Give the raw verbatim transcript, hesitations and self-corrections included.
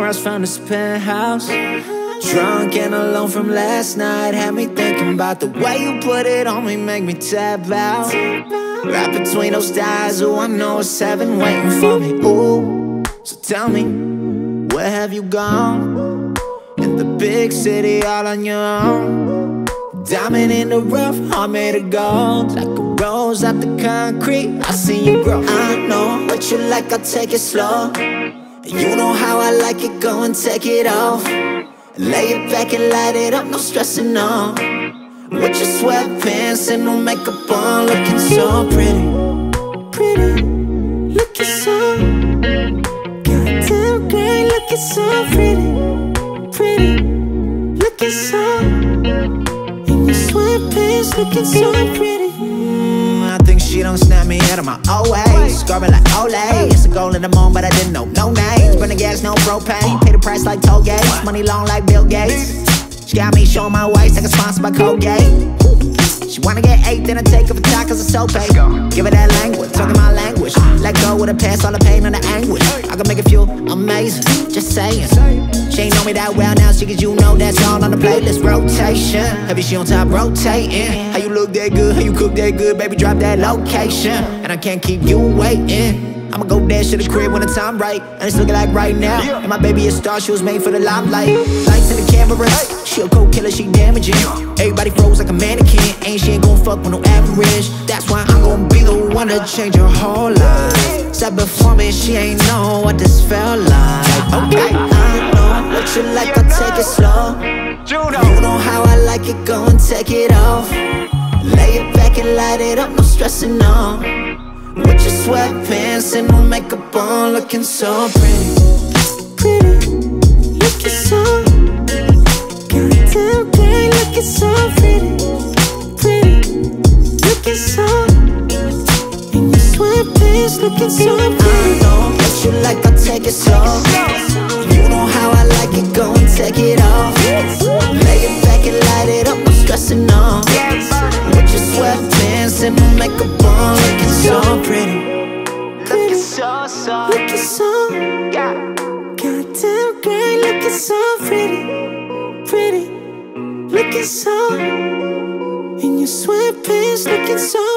across from this penthouse. Drunk and alone from last night had me thinking about the way you put it on me, make me tap out. Right between those thighs, oh, I know it's heaven waiting for me. Ooh, so tell me, where have you gone? In the big city all on your own. Diamond in the rough, heart made of gold. Like a rose out the concrete, I see you grow. I know what you like, I'll take it slow. You know how I like it, go and take it off. Lay it back and light it up, no stressing on. With your sweatpants and no makeup on, looking so pretty. Pretty, looking so goddamn great, looking so pretty. Pretty, looking so in your sweatpants, looking so pretty. mm, I think she don't snap me out of my old ways. Scarring like Olay, it's a goal in the moment, but I didn't know no names. Burn the gas, no propane, pay the price like toll gates. Money long like Bill Gates. She got me showing my waist like a sponsored by Colgate. She wanna get eight, then I take her for time cause it's so paid. Give her that language, talking my language. Let go with a pass, all the pain and the anguish. I can make it feel amazing, just saying. She ain't know me that well now, she cause you know that's all on the playlist. Rotation, heavy she on top rotating. How you look that good, how you cook that good, baby drop that location. And I can't keep you waiting. I'ma go dash to the crib when the time right, and it's looking like right now. And my baby a star, she was made for the limelight. Lights in the camera, she a cold killer, she damaging. Everybody froze like a mannequin, ain't she ain't gon' fuck with no average. That's why I'm gon' be the one to change her whole life. Said before me, she ain't know what this felt like. Okay, I know what you like, I'll take it slow. You know how I like it, go and take it off. Lay it back and light it up, no stressing on. With your sweatpants and no makeup on, looking so pretty. Pretty, looking so goddamn great, looking so pretty. Pretty, looking so in your sweatpants, looking so pretty. I know what you like, I'll take it slow. You know how I like it, go and take it off. Lay it back and light it up, no stressing on. With your sweatpants and no makeup on, looking so pretty. Looking so, so looking so goddamn great, looking so pretty. Pretty, looking so in your sweatpants, looking so